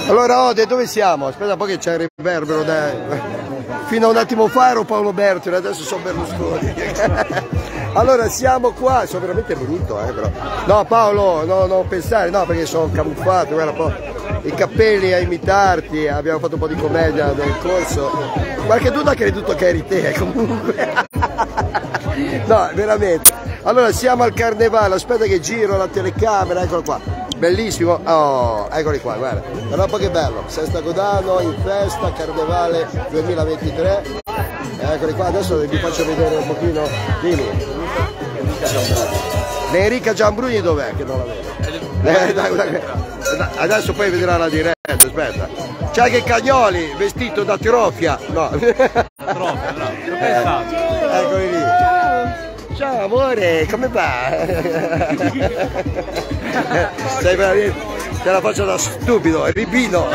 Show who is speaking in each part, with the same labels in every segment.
Speaker 1: Allora Ode, dove siamo? Aspetta un po' che c'è il riverbero, dai. Fino a un attimo fa ero Paolo Bertoli, adesso sono Berlusconi. Allora siamo qua, sono veramente brutto però. No Paolo, no, non pensare, no, perché sono camuffato, guarda un po'. I capelli a imitarti, abbiamo fatto un po' di commedia nel corso. Qualche duda ha creduto che eri te comunque. No, veramente. Allora siamo al carnevale, aspetta che giro la telecamera, eccolo qua. Bellissimo, oh, eccoli qua, guarda. Guarda un po' che bello. Sesta Godano in festa, carnevale 2023. Eccoli qua, adesso vi faccio vedere un pochino. Dimmi. L'Enrica Giambruni dov'è? Che non la vedo. Adesso poi vedrà la diretta, aspetta. C'è anche Cagnoli vestito da Trofia. No.
Speaker 2: Trofia, no.
Speaker 1: Eccoli lì. Ciao amore, come va? Sei veramente. Te la faccio da stupido, ribino.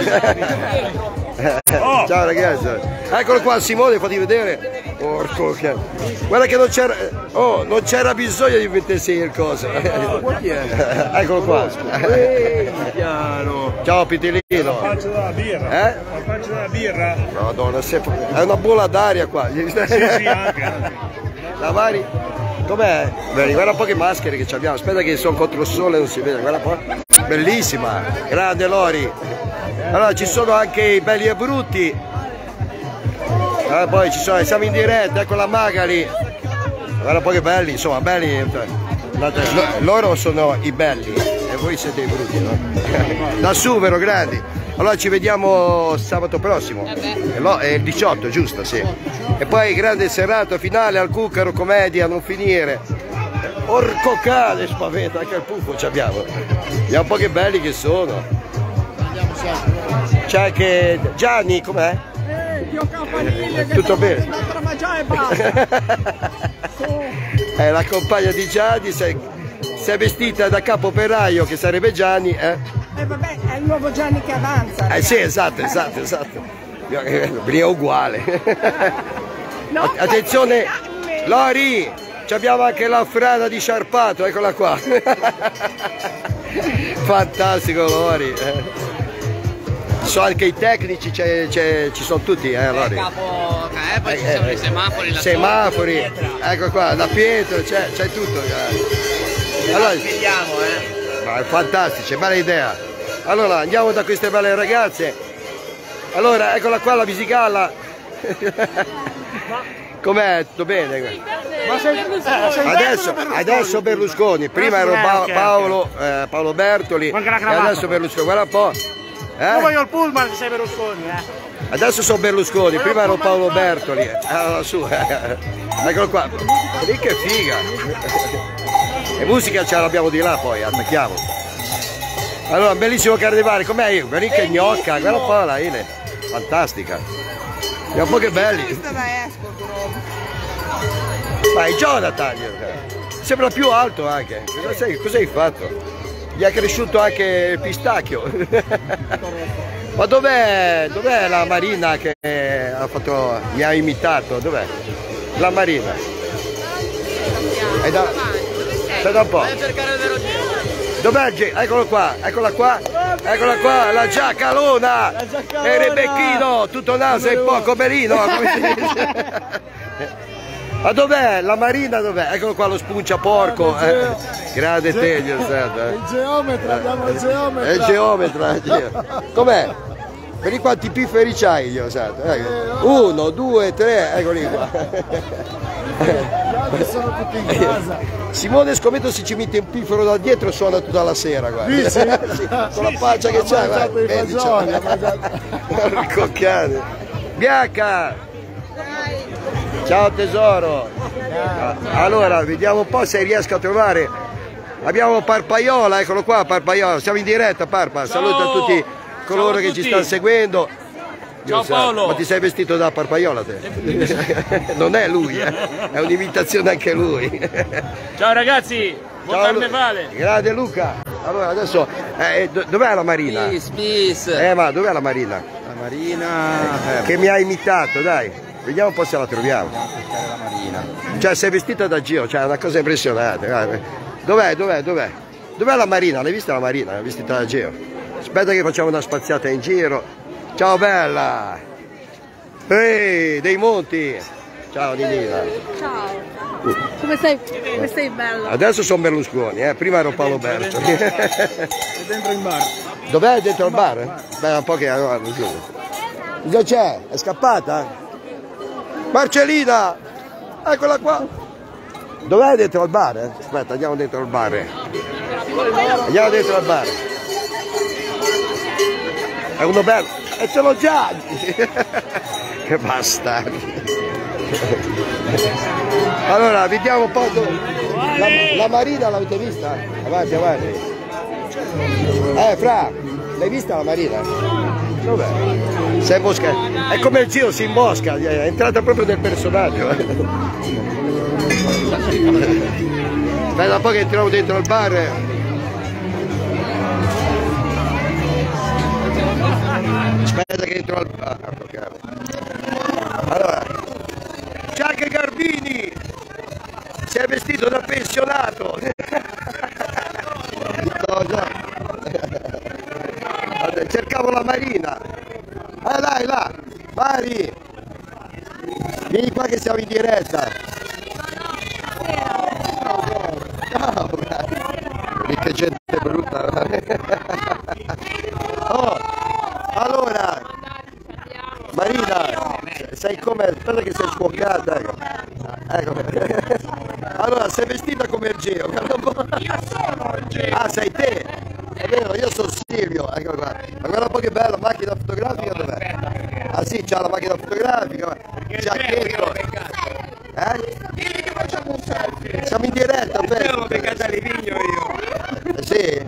Speaker 1: Ciao ragazzi. Eccolo qua Simone, fatti vedere. Porco che. Guarda che non c'era. Oh, non c'era bisogno di mettersi il coso. Eccolo qua. Ciao Pitilino.
Speaker 2: La faccia della birra. La faccia della birra.
Speaker 1: Madonna, è una bolla d'aria qua.
Speaker 2: Sì, anche.
Speaker 1: La Mari? Com'è? Guarda un po' che maschere che abbiamo. Aspetta che sono contro il sole, non si vede. Guarda un po'. Bellissima. Grande Lori. Allora ci sono anche i belli e brutti. Poi ci sono, siamo in diretta, ecco la Magali. Guarda un po' che belli, insomma, belli. Loro sono i belli e voi siete i brutti, no? Da Suvero, grandi. Allora ci vediamo sabato prossimo. È il 18, giusto? Sì. E poi grande serata finale al Cucaro, commedia, non finire. Orco cane, spaventa, anche il puffo ci abbiamo. Vediamo un po' che belli che sono. C'è anche Gianni, com'è? Tutto bene? È la compagna di Gianni, sei vestita da capo operaio che sarebbe Gianni,
Speaker 3: vabbè, è il nuovo Gianni che avanza.
Speaker 1: Sì, esatto. È uguale. No, attenzione, Lori, abbiamo anche la frana di Sciarpato, eccola qua. Fantastico Lori. So anche i tecnici, ci sono tutti, Lori.
Speaker 4: Poi ci sono i semafori,
Speaker 1: semafori, ecco qua, da Pietro, c'è tutto. Allora, ma è fantastico, bella idea. Allora andiamo da queste belle ragazze. Allora, eccola qua la Visigalla. Com'è? Tutto bene? Adesso Berlusconi, prima ero Paolo Bertoli e adesso Berlusconi, guarda un po'.
Speaker 2: Io voglio il pullman se sei Berlusconi,
Speaker 1: Adesso sono Berlusconi, prima ero Paolo Bertoli. Allora su, eccolo qua. Lì che figa. E musica ce l'abbiamo di là poi, attacchiamo. Allora, bellissimo carnevale, com'è io? Che gnocca, guarda un po' la Ile. Fantastica. Vediamo un po' che belli. Vai Jonathan, sembra più alto anche. Cosa hai fatto? Gli è cresciuto anche il pistacchio. Ma dov'è la Marina che mi ha imitato? Dov'è? La Marina. È da un po'. Dov'è? Eccola qua, la giacalona! E Rebecchino, tutto naso e poco belino! Ma dov'è? La Marina dov'è? Eccolo qua lo spuncia porco. Grande Teglio.
Speaker 5: Il geometra, abbiamo il geometra.
Speaker 1: Il geometra. Com'è? Vedi quanti pifferi c'hai io, 1, 2, 3, eccoli qua.
Speaker 5: Sono tutti in casa.
Speaker 1: Simone scommetto se ci mette un piffero da dietro suona tutta la sera, guarda. Sì, con la faccia che c'ha, guarda. Porco cane. Bianca! Ciao tesoro. Allora, vediamo un po' se riesco a trovare. Abbiamo Parpaiola, eccolo qua Parpaiola. Siamo in diretta, Parpa. Saluta a tutti coloro che ci stanno seguendo.
Speaker 2: Ciao Paolo.
Speaker 1: Ma ti sei vestito da Parpaiola te? Non è lui, è un'imitazione anche lui.
Speaker 2: Ciao ragazzi, buon carnevale.
Speaker 1: Grande Luca. Allora adesso, dov'è la Marina?
Speaker 4: Peace.
Speaker 1: Ma dov'è la Marina?
Speaker 4: La Marina...
Speaker 1: Che mi ha imitato, dai. Vediamo un po' se la troviamo.
Speaker 4: La Marina.
Speaker 1: Cioè sei vestita da Gio, cioè è una cosa impressionante. Dov'è? Dov'è la Marina? L'hai vista la Marina? L'hai vestita da Gio? Aspetta che facciamo una spaziata in giro. Ciao bella! Ehi, dei monti! Ciao Ninina!
Speaker 6: Ciao! Come stai bello?
Speaker 1: Adesso sono Berlusconi, prima ero Paolo Berto.
Speaker 5: È dentro in bar.
Speaker 1: Dov'è? Dentro al bar? Beh, un po' che... Cosa c'è? È scappata? Marcellina! Eccola qua! Dov'è dentro al bar? Aspetta, andiamo dentro al bar. Andiamo dentro al bar. È uno bello. E ce l'ho già! Che bastardi! Allora, vediamo un po'. La Marina l'avete vista? Avanti, avanti. Fra, l'hai vista la Marina? Dov'è? Sei in mosca. È come il giro, si imbosca, è entrata proprio nel personaggio. Aspetta un po' che entriamo dentro al bar. Aspetta che entro al bar. Allora, c'è anche Garbini! Si è vestito da pensionato! Cercavo la Marina! Dai, là! Mari! Vieni qua che siamo in diretta! Ciao! Che gente brutta! Oh! Allora! Marina! Sei come? Aspetta che sei scuoccata! Ecco. Allora, sei vestita come il Geo! Io sono il Geo! Ah, sei te! È vero, io sono Silvio! Ecco qua! Ma guarda un po' che bella, macchina fotografica dov'è? Ah sì, c'ha la macchina fotografica! Giacchetto! Vieni che facciamo un selfie! Siamo in diretta,
Speaker 2: io l'ho beccata a Livigno io!
Speaker 1: Sì?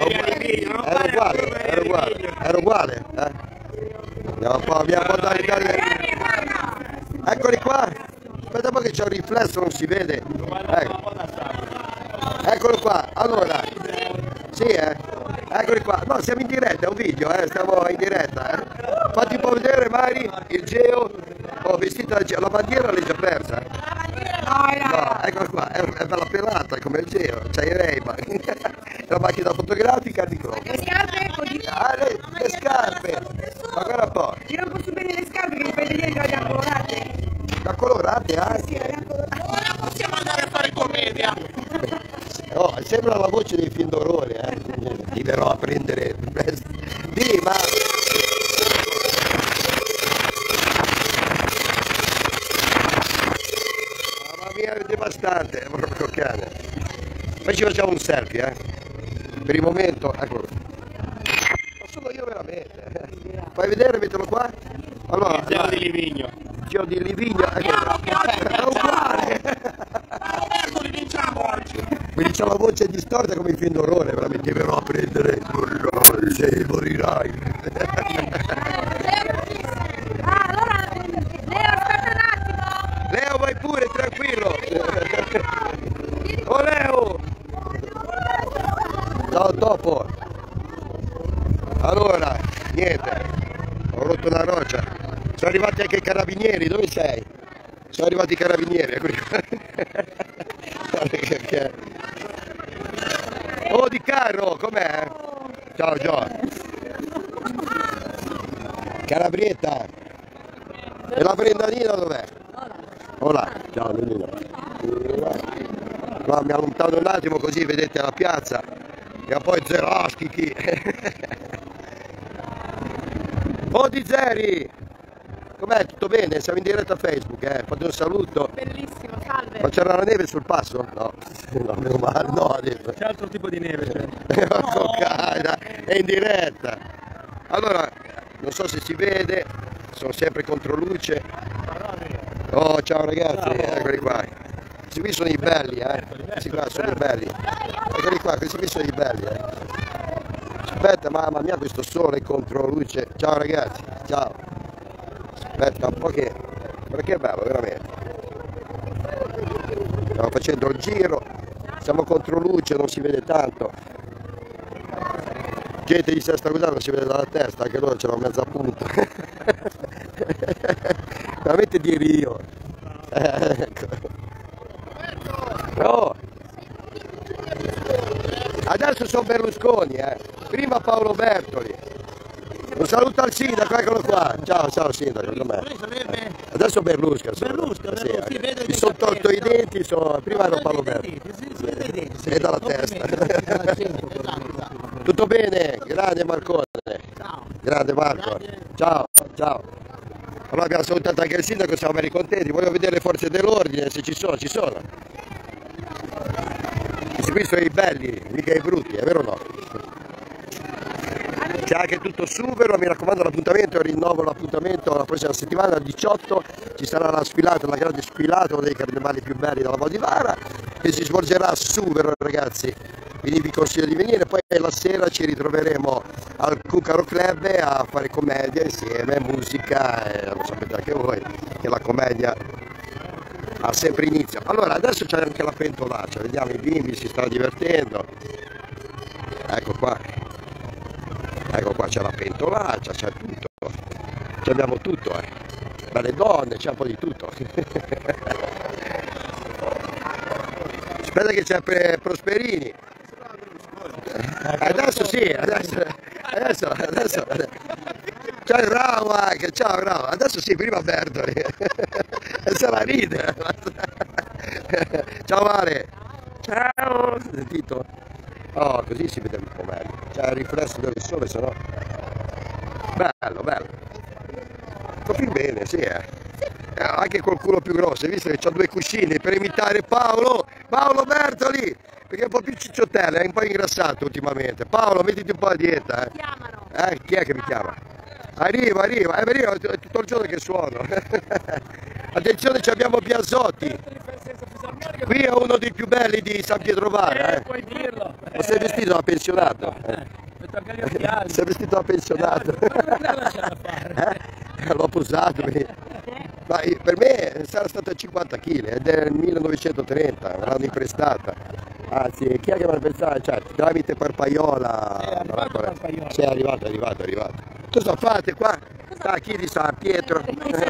Speaker 1: Ero uguale, Andiamo un po' da Italia. Eccoli qua! Aspetta un po' che c'è un riflesso, non si vede. Ecco. Eccolo qua, allora. Sì, eccoli qua. No, siamo in diretta, è un video, stiamo in diretta. Fatti un po' vedere, Mari, il Geo. Oh, vestita la bandiera l'hai già persa. No, eccola qua, è bella pelata come il Geo, c'hai i Ray-Ban. La macchina fotografica di Chrome.
Speaker 3: Le scarpe così.
Speaker 1: Le scarpe. Ma guarda un po'.
Speaker 3: Io non posso bene le scarpe che mi fai vedere che le hanno colorate.
Speaker 1: Da colorate anche.
Speaker 3: Ora possiamo andare a fare commedia.
Speaker 1: Oh, sembra la voce dei film d'orrore, Ti verrò a prendere. Dì, ma. Mamma mia, è devastante, è proprio cane. Poi ci facciamo un selfie, Per il momento, eccolo. Ma sono io veramente. Fai vedere, mettilo qua. Allora,
Speaker 2: il Geo di Livigno.
Speaker 1: Geo di Livigno, è uguale. Quindi c'ha la voce distorta come in film d'orrore, veramente verrò a prendere. Sì, morirai.
Speaker 6: Allora, Leo, aspetta un attimo.
Speaker 1: Leo, vai pure, tranquillo. Oh Leo! Ciao, dopo. Allora, niente. Ho rotto una roccia. Sono arrivati anche i carabinieri, dove sei? Sono arrivati i carabinieri, eccoli qua. Oh, Di Carro, com'è? Ciao Gio. Calabrietta. E la Brendanina dov'è? Ora, ciao Nina. No, mi allontano un attimo così vedete la piazza. E poi Zeraschi. Oh Di Zeri! Com'è? Tutto bene? Siamo in diretta a Facebook, Fate un saluto.
Speaker 6: Bellissimo, salve.
Speaker 1: Ma c'era la neve sul passo? No, no, meno male, no, adesso.
Speaker 2: C'è altro tipo di neve,
Speaker 1: È in diretta. Allora, non so se si vede, sono sempre contro luce. Oh, ciao ragazzi, eccoli qua. Questi qui sono i belli, Questi qua sono i belli. Eccoli qua, questi qui sono i belli, Aspetta, mamma mia, questo sole contro luce. Ciao ragazzi, ciao. Aspetta un po' che... Perché è bello, veramente. Stiamo facendo il giro, siamo contro luce, non si vede tanto. Gente di Sesta Guidata non si vede dalla testa, anche loro c'erano mezza punta. Veramente di Rio. Ecco. Oh. Adesso adesso sono Berlusconi, prima Paolo Bertoli. Un saluto al sindaco, eccolo qua. Ciao sindaco, com'è? Adesso Berlusca. Mi sono tolto i denti, prima ero Paolo Bertoli. E dalla testa. Tutto bene? Grande Marcone. Grande Marco. Ciao. Allora abbiamo salutato anche il sindaco, siamo belli contenti. Voglio vedere le forze dell'ordine, se ci sono. Questi qui sono i belli, mica i brutti, è vero o no? C'è anche tutto supero, mi raccomando l'appuntamento, rinnovo l'appuntamento la prossima settimana, al 18, ci sarà la sfilata, la grande sfilata, uno dei carnevali più belli della Vodivara, che si svolgerà a Supero, ragazzi. Quindi vi consiglio di venire, poi la sera ci ritroveremo al Cucaro Club a fare commedia insieme, musica, e lo sapete anche voi, che la commedia ha sempre inizio. Allora, adesso c'è anche la pentolaccia, vediamo i bimbi si stanno divertendo. Ecco qua c'è la pentolaccia, c'è tutto, abbiamo tutto, dalle donne, c'è un po' di tutto. Aspetta che c'è Prosperini. Adesso c'è il Rao anche, ciao Rao, adesso sì, prima Bertoli. E se la ride. Ciao Vale. Ciao. Sentito? Oh, così si vede un po' meglio. C'è il riflesso del sole, se no. Bello. Sto più bene, sì, anche col culo più grosso, hai visto che ho due cuscini per imitare Paolo Bertoli, perché è un po' più cicciottello, è un po' ingrassato ultimamente. Paolo, mettiti un po' a dieta. Chi è che mi chiama? Arriva, tutto il giorno che suono. Attenzione, abbiamo Biasotti. Qui è uno dei più belli di San Pietrovara.
Speaker 5: Puoi dirlo.
Speaker 1: Ma sei vestito da pensionato? Sei vestito da pensionato? L'ho posato. Ma per me sarà stato 50 kg ed è il 1930, me l'hanno imprestata. Anzi, chi è che me l'ha prestata? Cioè, tramite Parpaiola. Sì, è arrivato. Cosa fate qua? Chi di San Pietro?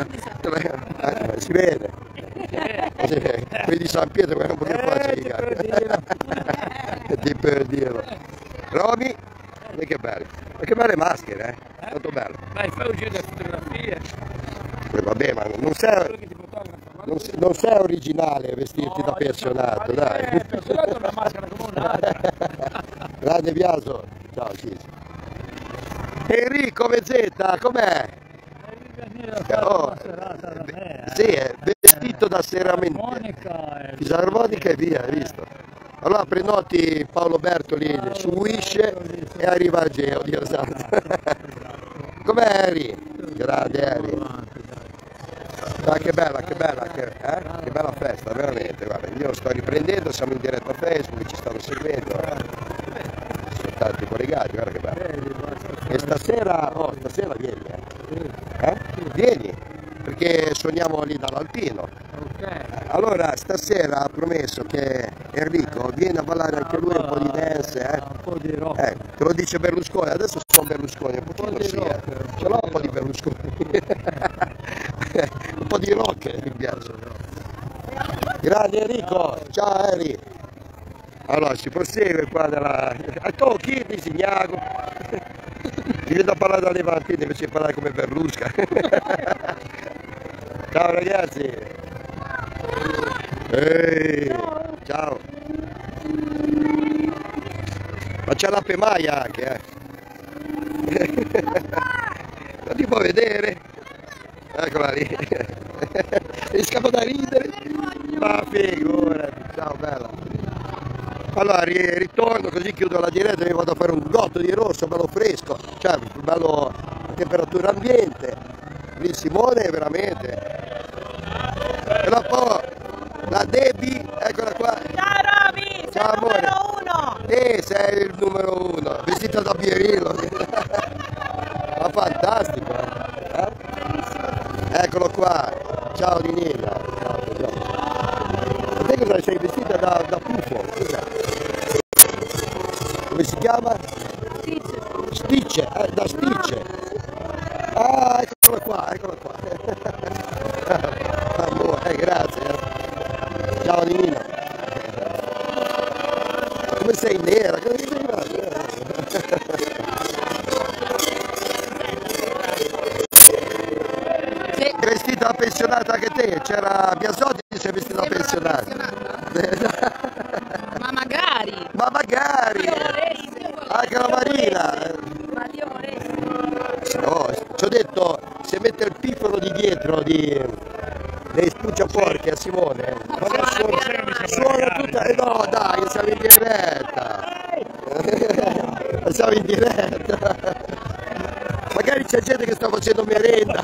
Speaker 1: Si vede. Quelli di San Pietro, guarda un po' che faccia di per dirlo. Romy? E che bello. Ma che belle maschere, molto bello.
Speaker 5: Dai, fai uscire le fotografie.
Speaker 1: Vabbè, ma non sei originale vestirti da pensionato, dai.
Speaker 5: Pensionato è una maschera come un'altra.
Speaker 1: Grande Biaso. Ciao, Cis. Enrico Mezzetta, com'è? Sì, è vestito da serramentiere. Fisarmonica e via, hai visto? Allora prenoti Paolo Bertoli su Wish e arriva a Geo, Dio santo. Com'è Harry? Grande Harry. Ah, che bella festa, veramente, guarda, io sto riprendendo, siamo in diretta a Facebook, ci stanno seguendo, sono tanti collegati, guarda che bello. E stasera vieni, Vieni, perché suoniamo lì dall'Alpino. Allora stasera ha promesso che Enrico viene a ballare anche lui un po' di dance,
Speaker 5: un po' di rock.
Speaker 1: Te lo dice Berlusconi, adesso sono Berlusconi, un pochino sì, ce l'ho un po' di Berlusconi. Un po' di rock mi piace. Grande Enrico, ciao Eri. Allora si prosegue qua nella... A tu chi disegnago? Mi vedo a parlare da Levantini invece di parlare come Berlusca. Ciao ragazzi. Ehi, ciao. Ma c'è la pemaia anche, Non ti può vedere? Eccola lì. E scappa da ridere. Ma figurati, ciao bella. Allora ritorno, così chiudo la diretta e mi vado a fare un gotto di rosso bello fresco, cioè bello a temperatura ambiente. Lì Simone veramente. E dopo la Debbie, eccola qua.
Speaker 3: Ciao Roby, sei
Speaker 1: Ciao,
Speaker 3: il numero uno.
Speaker 1: Sei il numero uno, vestita da Pierillo. Ma fantastico, Eccolo qua, ciao Ninina. A te cosa sei vestita da puffo? Come si chiama? Stitch, da Stitch. Ah, eccola qua. Amore, grazie. Ciao Ninina. Come sei nera? Come sei nera? vestita da pensionata anche te? C'era Biasotti che si è vestita da pensionata.
Speaker 6: Ma magari.
Speaker 1: Ma magari! Anche la Marina!
Speaker 6: Ma Dio volesse.
Speaker 1: Oh, ci ho detto, se mette il piffero di dietro dei spucciaporchi a Simone, suona tutta. No dai, siamo in diretta! Siamo in diretta! Magari c'è gente che sta facendo merenda!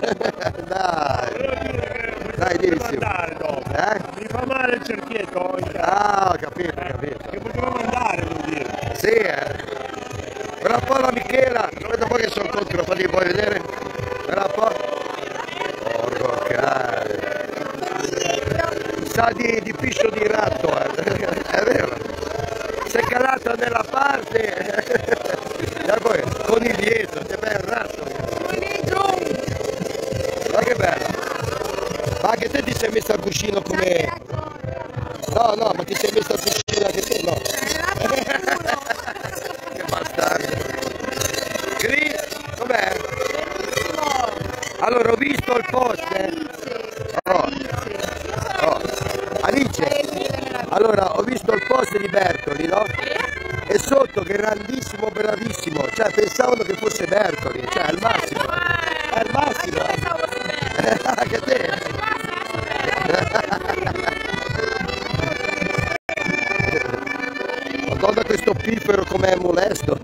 Speaker 1: Dai, dimmi sì.
Speaker 2: Mi fa male il cerchietto.
Speaker 1: Ah, ho capito.
Speaker 2: Che potevamo andare, vuol dire.
Speaker 1: Sì, Guarda un po' la Michela, aspetta un po' che sono contro, fatti poi vedere. Guarda un po'. Porco cane. Sa di piscio di ratto, è vero. Si è calata nella parte. E poi coniglietto, che bel ratto. Ma che bello. Ma anche te ti sei messo al cuscino come... No, ma ti sei messo al cuscino anche te, no? Che bastardo. Com'è? Allora, ho visto il post, Alice. Allora, ho visto il post di Bertoli, no? E sotto, grandissimo, bravissimo. Cioè, pensavano che fosse Bertoli. Cioè, è il massimo. È il massimo. Anche te. Madonna, questo piffero com'è molesto.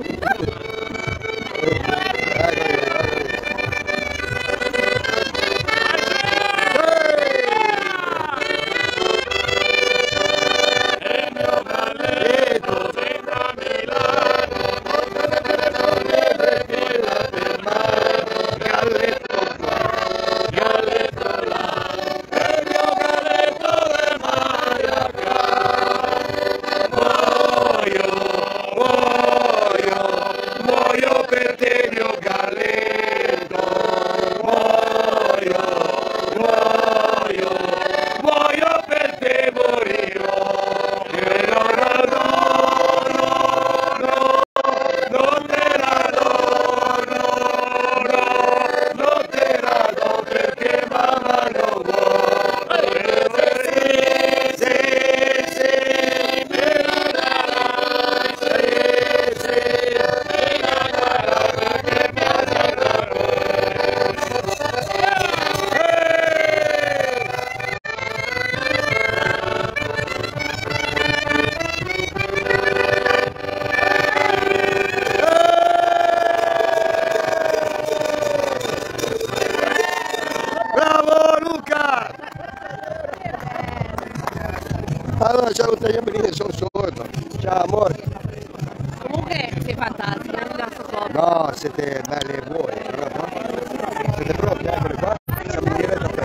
Speaker 1: Allora, ciao tagliamini, sono sordo. Ciao amore.
Speaker 6: Comunque sei fantastica, non mi lascio poco.
Speaker 1: No, siete belli e buoni. Siete pronti? Eccole qua. Siamo in diretta per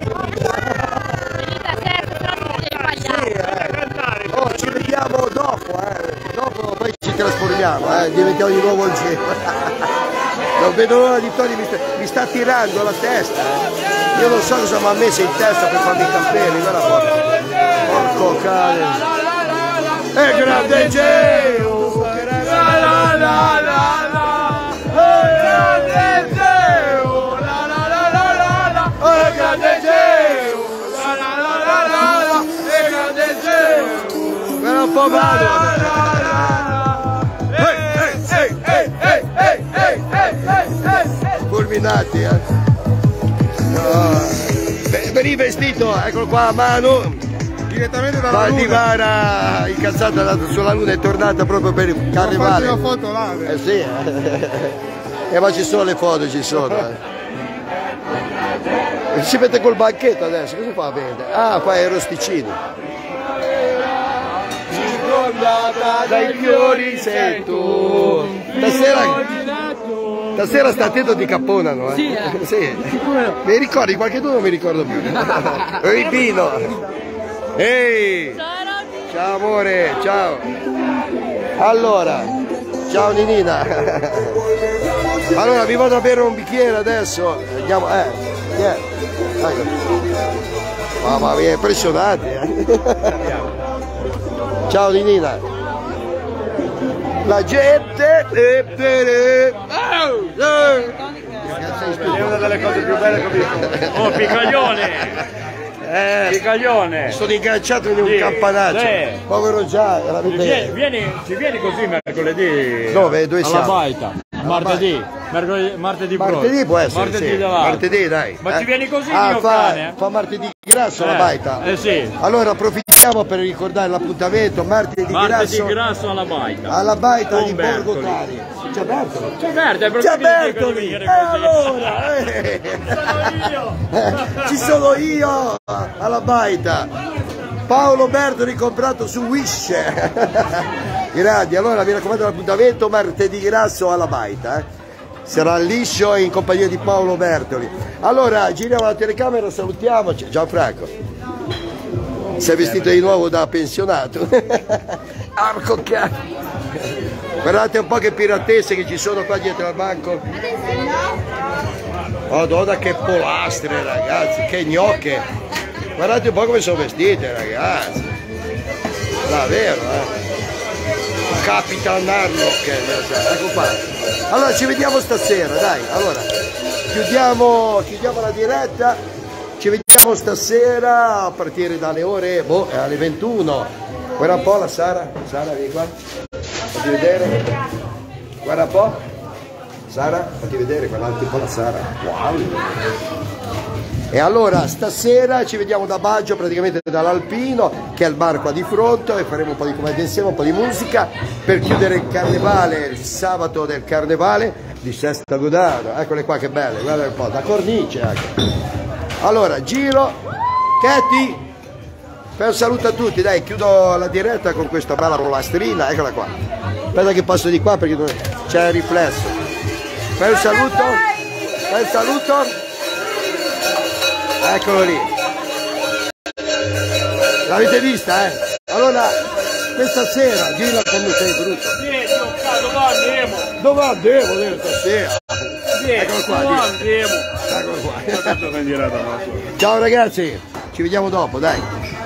Speaker 6: Venite a sera, però si deve sbagliare.
Speaker 1: Sì, Oh, ci vediamo dopo, Dopo poi ci trasformiamo, diventiamo di nuovo il giro. Non vedo l'ora di togliermi, mi sta tirando la testa, Io non so cosa mi ha messo in testa per farmi i capelli, guarda qua. Porco cane. È grande Geo! La la la la la! È grande Geo! La la la la la la! È grande Geo! La la la la la la! È grande Geo! Guarda un po' vado! Fulminati, Veni vestito, eccolo qua a mano.
Speaker 2: Direttamente dalla
Speaker 1: Valdivara incazzata, è andato sulla luna, è tornata proprio per il carnevale.
Speaker 2: Faccio una foto là.
Speaker 1: Sì, ma ci sono le foto, ci sono. Si mette col banchetto adesso, cosa fa a vendere? Ah, qua è i rosticini. Circondata dai fiori sei tu. Stasera sta attento di capponano,
Speaker 5: Sì,
Speaker 1: sì. Mi ricordi? Qualche tu non mi ricordo più. Ribino. Ehi! Ciao amore, ciao! Allora, ciao Ninina! Allora vi vado a bere un bicchiere adesso, andiamo, ecco. Mamma mia, impressionati, Ciao Ninina! La gente... sei
Speaker 2: È
Speaker 1: stupido.
Speaker 2: una delle cose più belle che ho visto.
Speaker 5: Oh, Picaglione! Picaglione!
Speaker 1: Sono ingaggiato in un
Speaker 5: Sì,
Speaker 1: campanaccio.
Speaker 5: sì.
Speaker 1: Povero già, veramente.
Speaker 5: Ci vieni così mercoledì?
Speaker 1: Dove? Dove
Speaker 5: alla
Speaker 1: siamo?
Speaker 5: Baita. Martedì. Martedì
Speaker 1: Martedì può essere,
Speaker 5: Martedì
Speaker 1: sì.
Speaker 5: dell'altro.
Speaker 1: Martedì, dai.
Speaker 5: Ma ci vieni così, mio cane?
Speaker 1: Fa martedì grasso la baita.
Speaker 5: Sì.
Speaker 1: Allora approfittiamo per ricordare l'appuntamento, martedì grasso
Speaker 5: alla Baita.
Speaker 1: alla baita
Speaker 5: Con
Speaker 1: di Borgo
Speaker 5: Bertoli.
Speaker 1: Tari. C'è Bertoli?
Speaker 5: C'è Bertoli,
Speaker 1: C'è Bertoli!
Speaker 5: venire
Speaker 1: Allora! Ci sono io alla baita. Paolo Bertoli comprato su Wish. Grandi, allora mi raccomando l'appuntamento martedì grasso alla baita. Sarà liscio in compagnia di Paolo Bertoli. Allora giriamo la telecamera, salutiamoci. Gianfranco, sei vestito di nuovo da pensionato? Arco cazzo! Guardate un po' che piratesse che ci sono qua dietro al banco. Madonna che polastre ragazzi, che gnocche. Guardate un po' come sono vestite ragazzi. Davvero Capitan Harlock, ecco qua. Allora ci vediamo stasera, dai. Allora chiudiamo la diretta. Ci vediamo stasera a partire dalle ore alle 21. Guarda un po' la Sara. Sara, vieni qua. Fatti vedere. Guarda un po'. Sara, fatti vedere, guardate un po' la Sara. Wow. E allora stasera ci vediamo da Baggio, praticamente dall'Alpino, che è il bar qua di fronte, e faremo un po' di commedia insieme, un po' di musica per chiudere il carnevale, il sabato del carnevale di Sesta Godano. Eccole qua che belle, guarda un po', da cornice anche. Allora, giro, Katy, fai un saluto a tutti, dai, chiudo la diretta con questa bella polastrina, eccola qua. Aspetta che passo di qua perché c'è il riflesso. Fai un saluto, fai un saluto. Eccolo lì. L'avete vista, Allora, questa sera, dillo come sei brutto. Dove andiamo stasera? Eccolo qua, eccolo qua. Ciao ragazzi, ci vediamo dopo, dai.